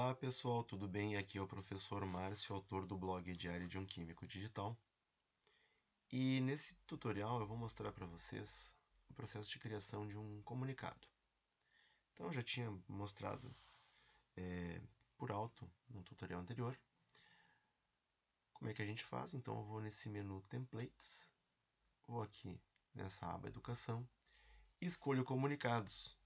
Olá pessoal, tudo bem? Aqui é o professor Márcio, autor do blog Diário de um Químico Digital. E nesse tutorial eu vou mostrar para vocês o processo de criação de um comunicado. Então eu já tinha mostrado por alto no tutorial anterior como é que a gente faz. Então eu vou nesse menu Templates, vou aqui nessa aba Educação e escolho Comunicados.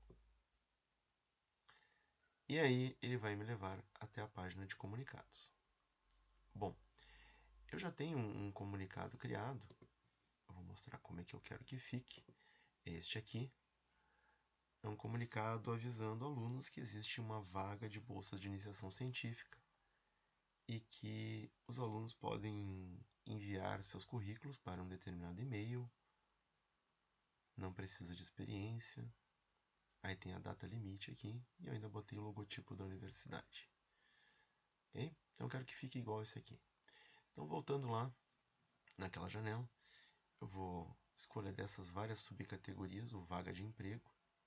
E aí ele vai me levar até a página de comunicados. Bom, eu já tenho um comunicado criado. Eu vou mostrar como é que eu quero que fique. Este aqui é um comunicado avisando alunos que existe uma vaga de bolsas de iniciação científica e que os alunos podem enviar seus currículos para um determinado e-mail. Não precisa de experiência. Aí tem a data limite aqui e eu ainda botei o logotipo da universidade. Okay? Então eu quero que fique igual esse aqui. Então voltando lá naquela janela, eu vou escolher dessas várias subcategorias o vaga de emprego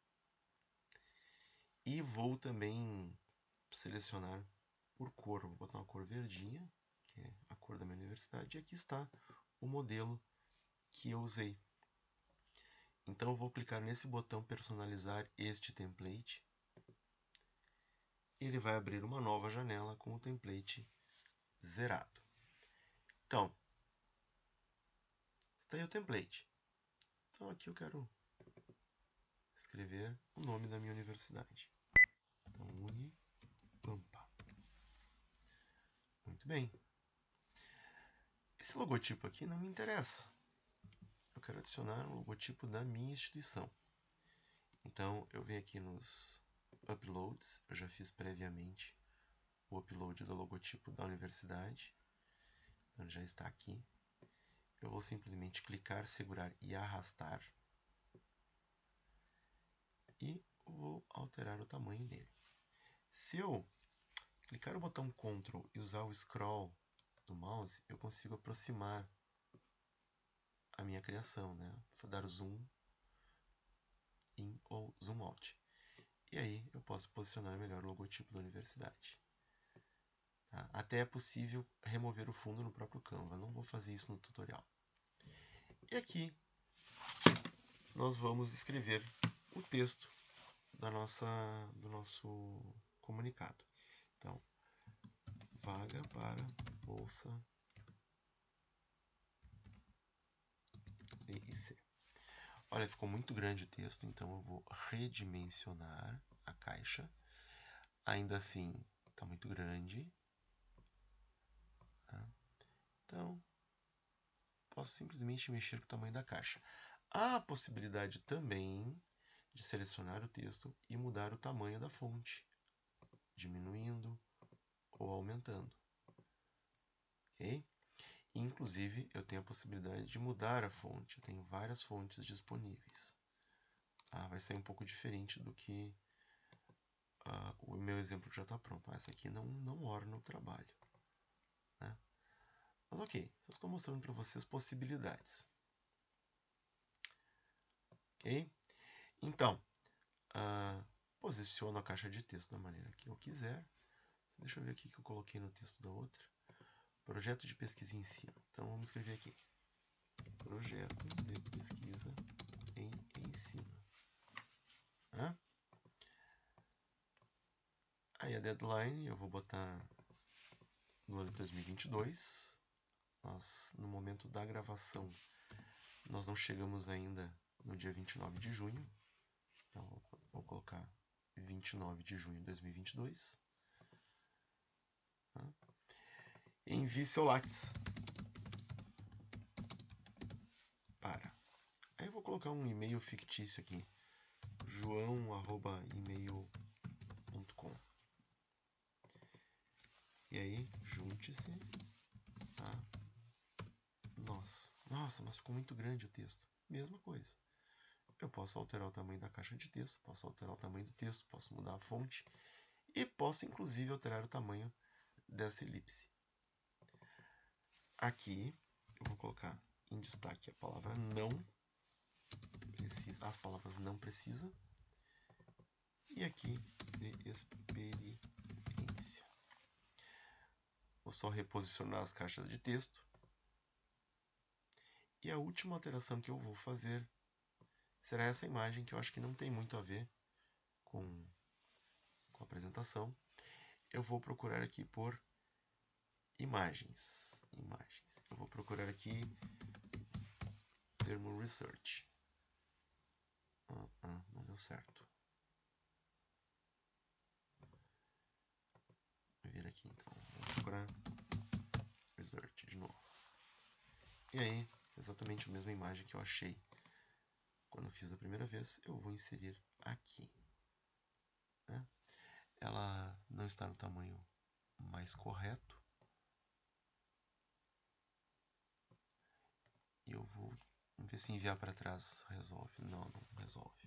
e vou também selecionar por cor. Vou botar uma cor verdinha, que é a cor da minha universidade, e aqui está o modelo que eu usei. Então eu vou clicar nesse botão personalizar este template. E ele vai abrir uma nova janela com o template zerado. Então, está aí o template. Então aqui eu quero escrever o nome da minha universidade. Então, Unipampa. Muito bem. Esse logotipo aqui não me interessa. Eu quero adicionar o logotipo da minha instituição. Então, eu venho aqui nos uploads. Eu já fiz previamente o upload do logotipo da universidade. Então, já está aqui. Eu vou simplesmente clicar, segurar e arrastar. E vou alterar o tamanho dele. Se eu clicar no botão Ctrl e usar o scroll do mouse, eu consigo aproximar a minha criação, né? Vou dar zoom in ou zoom out. E aí eu posso posicionar melhor o logotipo da universidade. Tá? Até é possível remover o fundo no próprio Canva. Não vou fazer isso no tutorial. E aqui nós vamos escrever o texto do nosso comunicado. Então, vaga para bolsa D e C. Olha, ficou muito grande o texto, então eu vou redimensionar a caixa. Ainda assim, está muito grande. Tá? Então, posso simplesmente mexer com o tamanho da caixa. Há a possibilidade também de selecionar o texto e mudar o tamanho da fonte, diminuindo ou aumentando. Okay? Inclusive, eu tenho a possibilidade de mudar a fonte. Eu tenho várias fontes disponíveis. Tá? Vai ser um pouco diferente do que o meu exemplo que já está pronto. Essa aqui não orna o trabalho. Né? Mas ok, só estou mostrando para vocês possibilidades. Ok? Então, posiciono a caixa de texto da maneira que eu quiser. Deixa eu ver aqui que eu coloquei no texto da outra. Projeto de pesquisa e ensino. Então vamos escrever aqui. Projeto de pesquisa em ensino. Aí a deadline eu vou botar no ano de 2022. No momento da gravação, nós não chegamos ainda no dia 29 de junho. Então vou colocar 29 de junho de 2022. Envie seu lápis para. Aí eu vou colocar um e-mail fictício aqui, joão@email.com. E aí, junte-se a nós. Nossa, mas ficou muito grande o texto. Mesma coisa. Eu posso alterar o tamanho da caixa de texto, posso alterar o tamanho do texto, posso mudar a fonte e posso inclusive alterar o tamanho dessa elipse. Aqui eu vou colocar em destaque a palavra não precisa, as palavras não precisa, e aqui de experiência. delícia. Vou só reposicionar as caixas de texto. E a última alteração que eu vou fazer será essa imagem, que eu acho que não tem muito a ver com a apresentação. Eu vou procurar aqui por imagens. Eu vou procurar aqui termo research. Não deu certo. Vou vir aqui então. Vou procurar research de novo. E aí, exatamente a mesma imagem que eu achei quando eu fiz a primeira vez, eu vou inserir aqui. Né? Ela não está no tamanho mais correto. E eu vou ver se enviar para trás resolve. Não resolve.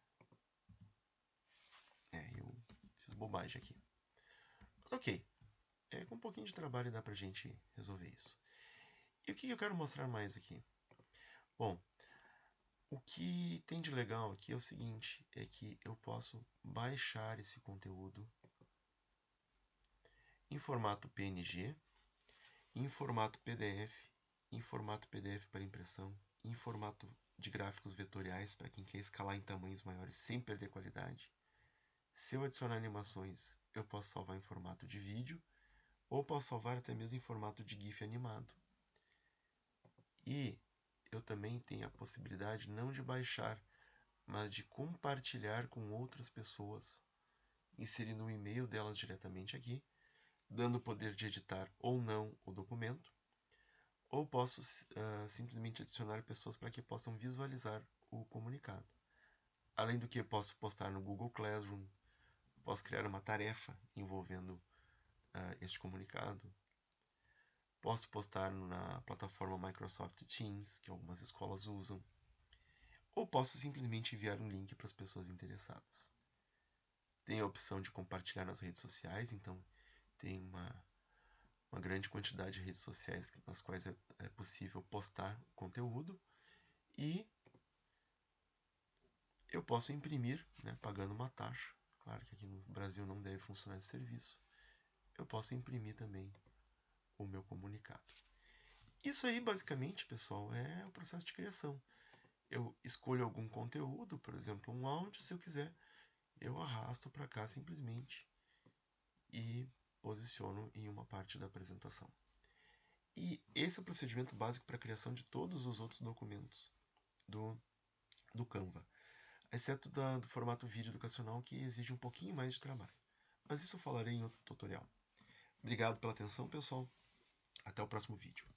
Eu fiz bobagem aqui. Mas ok. Com um pouquinho de trabalho dá pra gente resolver isso. E o que eu quero mostrar mais aqui? Bom, o que tem de legal aqui é o seguinte, é que eu posso baixar esse conteúdo em formato PNG, em formato PDF, em formato PDF para impressão, em formato de gráficos vetoriais para quem quer escalar em tamanhos maiores sem perder qualidade. Se eu adicionar animações, eu posso salvar em formato de vídeo, ou posso salvar até mesmo em formato de GIF animado. E eu também tenho a possibilidade não de baixar, mas de compartilhar com outras pessoas, inserindo o e-mail delas diretamente aqui, dando o poder de editar ou não o documento, ou posso simplesmente adicionar pessoas para que possam visualizar o comunicado. Além do que, posso postar no Google Classroom, posso criar uma tarefa envolvendo este comunicado, posso postar na plataforma Microsoft Teams, que algumas escolas usam, ou posso simplesmente enviar um link para as pessoas interessadas. Tem a opção de compartilhar nas redes sociais, então tem uma grande quantidade de redes sociais nas quais é possível postar conteúdo, e eu posso imprimir, né, pagando uma taxa. Claro que aqui no Brasil não deve funcionar esse serviço. Eu posso imprimir também o meu comunicado. Isso aí, basicamente, pessoal, é o processo de criação. Eu escolho algum conteúdo, por exemplo, um áudio, se eu quiser, eu arrasto para cá simplesmente e posiciono em uma parte da apresentação. E esse é o procedimento básico para a criação de todos os outros documentos do Canva, exceto do formato vídeo educacional, que exige um pouquinho mais de trabalho. Mas isso eu falarei em outro tutorial. Obrigado pela atenção, pessoal. Até o próximo vídeo.